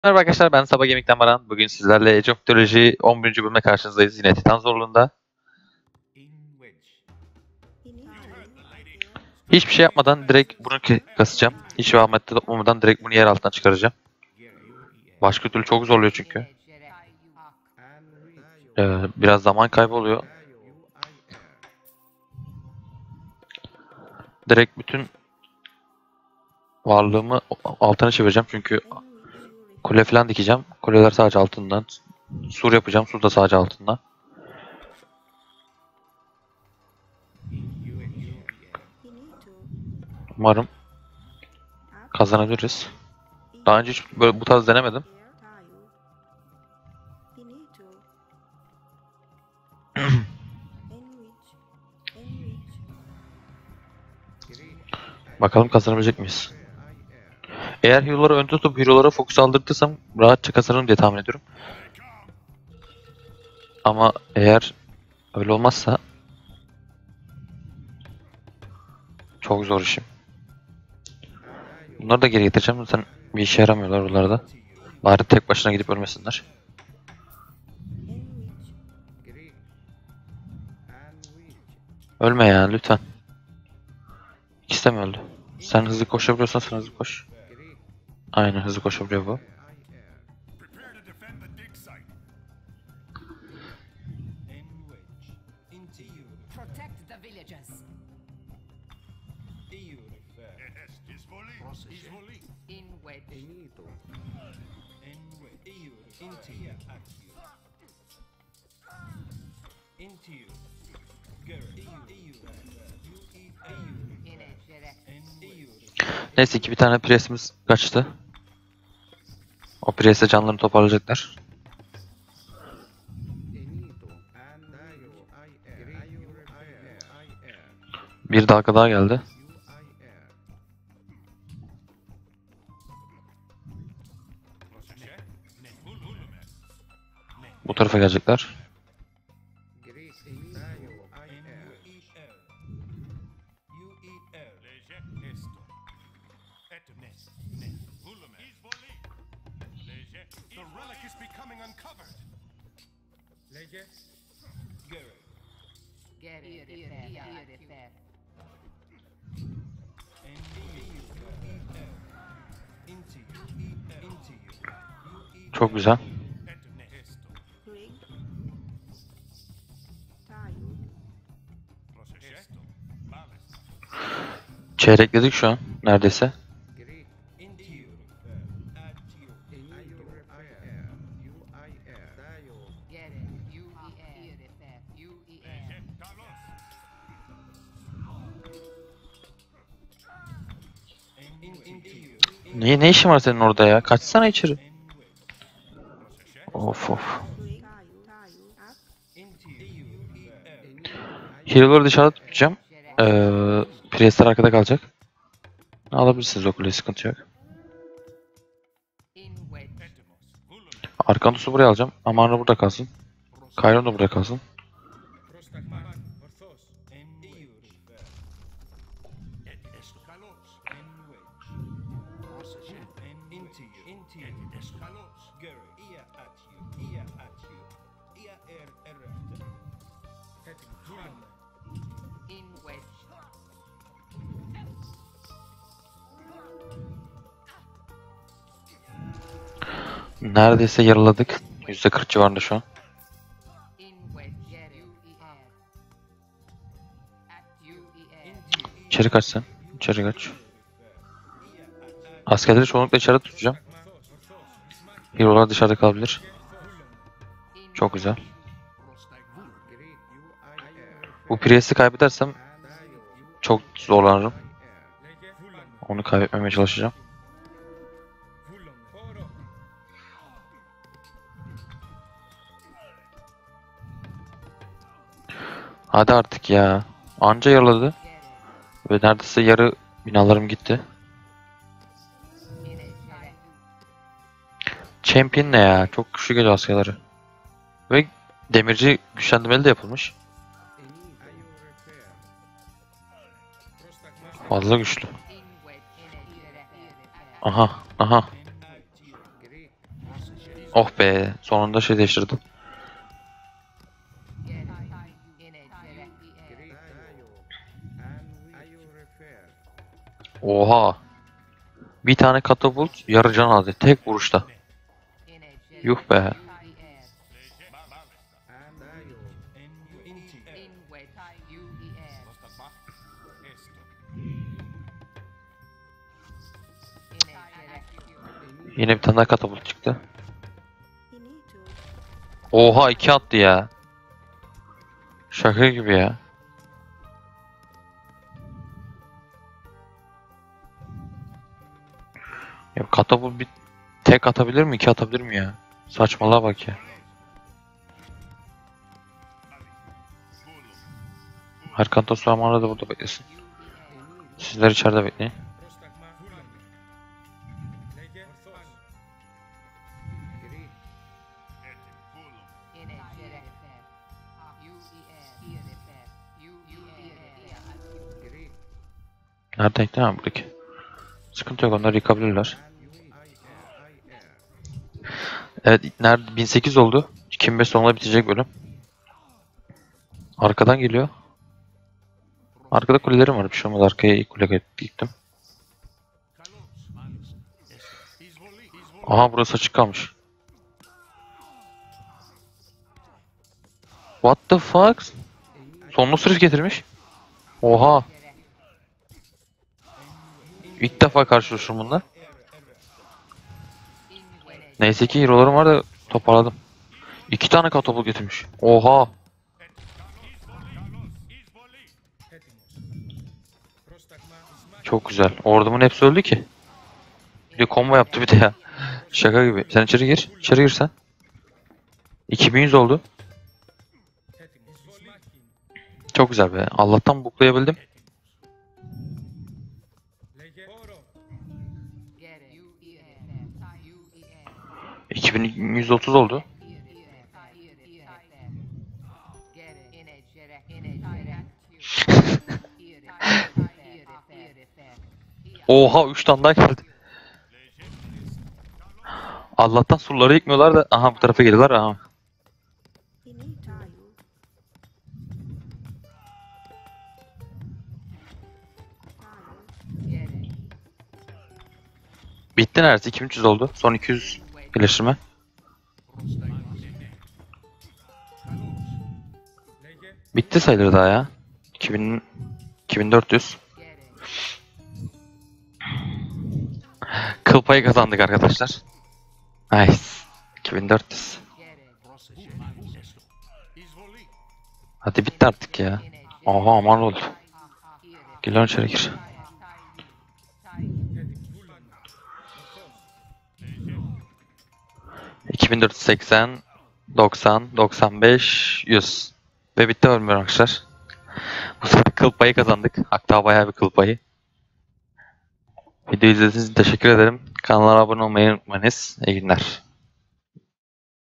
Merhaba arkadaşlar, ben Sabah Gemik'ten Baran. Bugün sizlerle Age of Theology 11. bölümle karşınızdayız. Yine Titan zorluğunda. Hiçbir şey yapmadan direkt bunu kasacağım. Hiç rahmetli toplamadan direkt bunu yer altından çıkaracağım. Başka türlü çok zorluyor çünkü. Biraz zaman kaybı oluyor. Direkt bütün varlığımı altına çevireceğim çünkü kule falan dikeceğim. Kuleler sadece altından. Sur yapacağım. Sur da sadece altından. Umarım kazanabiliriz. Daha önce hiç böyle bu tarz denemedim. Bakalım kazanabilecek miyiz? Eğer hero'ları ön tutup hero'lara fokus aldırtırsam rahatça kazanırım diye tahmin ediyorum. Ama eğer öyle olmazsa çok zor işim. Bunları da geri getireceğim. Zaten bir işe yaramıyorlar oralarda. Bari tek başına gidip ölmesinler. Ölme ya lütfen. İkisi de mi öldü? Sen hızlı koşabiliyorsan sen hızlı koş. Aynen hızlı koşabiliyor bu. Neyse ki bir tane presimiz kaçtı. O presle canlarını toparlayacaklar. Bir dalga daha geldi. Bu tarafa gelecekler. Çok güzel. Çeyrekledik şu an neredeyse. Ne işin var senin orada ya? Kaçsana içeri. Of of. Hero'ları dışarıda tutacağım. Priestler arkada kalacak. Alabilirsiniz o kuleyi, sıkıntı yok. Arkantus'u buraya alacağım. Amarna burada kalsın. Kayron da burada kalsın. Neredeyse yarıladık. %40 civarında şu an. İçeri kaç sen. İçeri kaç. Askerleri çoğunlukla içeride tutacağım. Hero'lar dışarıda kalabilir. Çok güzel. Bu Priest'i kaybedersem çok zorlanırım. Onu kaybetmemeye çalışacağım. Hadi artık ya. Anca yaraladı. Ve neredeyse yarı binalarım gitti. Champion ne ya? Çok güçlü geliyor askerleri. Ve demirci güçlendirmeli de yapılmış. Fazla güçlü. Aha, aha. Oh be, sonunda şey değiştirdim. Oha. Bir tane katapult yarı can aldı tek vuruşta. Yuh be. Yine bir tane daha katapult çıktı. Oha 2 attı ya. Şaka gibi ya. Ya katapult bir tek atabilir mi? 2 atabilir mi ya? Saçmalığa bak ya. Erkantos Saman'a da burada beklesin. Sizler içeride bekleyin. Nereden ekleyin abi buradaki? Sıkıntı yok, onlar yıkabilirler. Evet, nerede? 1800 oldu. 2005 sonunda bitecek bölüm. Arkadan geliyor. Arkada kulelerim var, bir şey olmaz. Arkaya ilk kule gittim. Aha, burası açık kalmış. What the fuck? Sonlu sürüş getirmiş. Oha. İlk defa karşılaşıyorum bununla. Neyse ki hero'larım var da toparladım. 2 tane katapult getirmiş. Oha. Çok güzel. Ordumun hepsi öldü ki. Bir de combo yaptı bir de ya. Şaka gibi. Sen içeri gir. İçeri gir sen. 2100 oldu. Çok güzel be. Allah'tan buklayabildim. 2130 oldu. Oha 3 tane daha geldi. Allah'tan surları yıkmıyorlar da aha bu tarafa geliyorlar aha. Bitti neredeyse 2300 oldu. Son 200 birleştirme. Bitti sayılır daha ya. 2400. Kıl payı kazandık arkadaşlar. Nice. 2400. Hadi bitti artık ya. Oha aman oldu. Gel lan içeri gir. ...2480... ...90... ...95... ...100... ...ve bitti ölmüyor arkadaşlar. Bu sefer kıl payı kazandık. Hatta bayağı bir kıl payı. Video izlediğiniz için teşekkür ederim. Kanala abone olmayı unutmayınız. İyi günler.